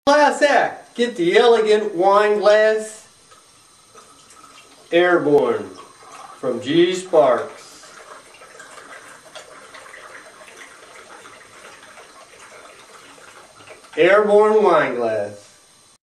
Class act, get the elegant wine glass, Airborne from G. Sparks. Airborne wine glass.